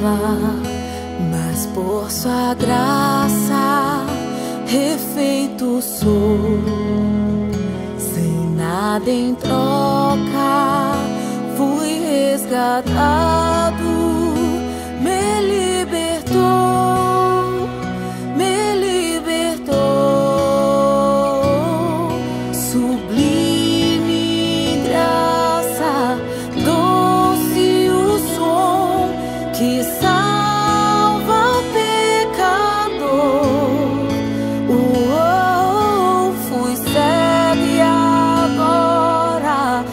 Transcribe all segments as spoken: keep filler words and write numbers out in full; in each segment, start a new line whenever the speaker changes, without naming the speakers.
mas por sua graça refeito sou. Sem nada em troca fui resgatado, me libertou, me libertou. Sublime graça, doce o som que salva o pecador. Uou, fui cego e agora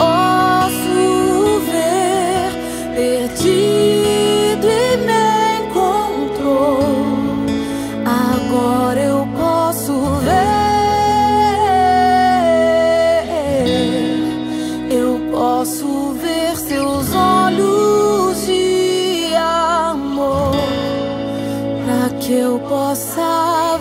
posso ver, perdido e me encontrou. Agora eu posso ver, eu posso ver seus olhos de amor, para que eu possa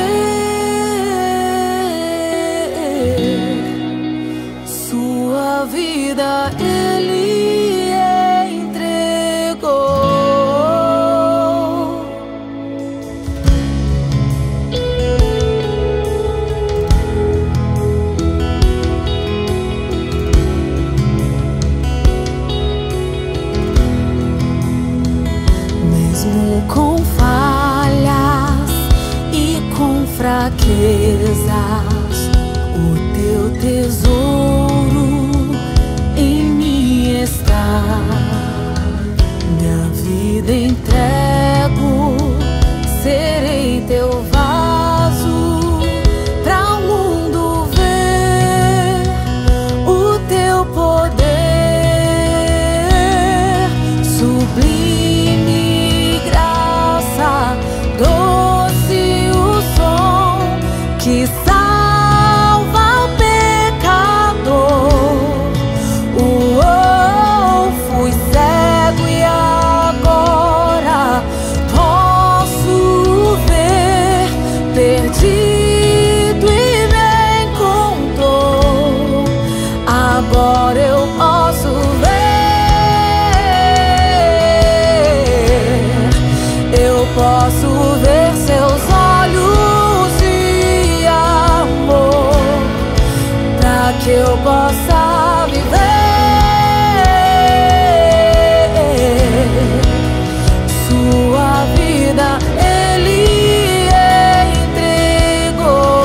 viver sua vida. Ele entregou. Mesmo com falhas e com fraquezas, o teu tesouro em mim está. Minha vida entrego, serei teu vaso para o mundo ver o teu poder. Sublime graça, doce o som que salva o pecador. Uou, fui cego e agora posso ver, perdido e me encontrou. Agora eu posso ver, eu posso ver seus olhos de amor, para que eu possa viver sua vida. Ele entregou.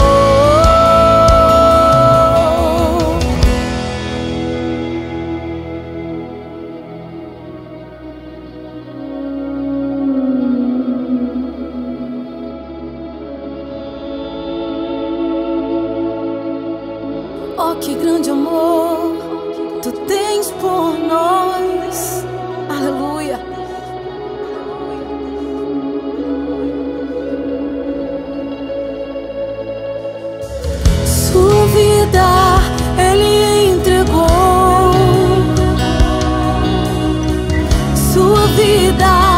Oh, que grande amor tu tens por nós. Aleluia. Sua vida ele entregou. Sua vida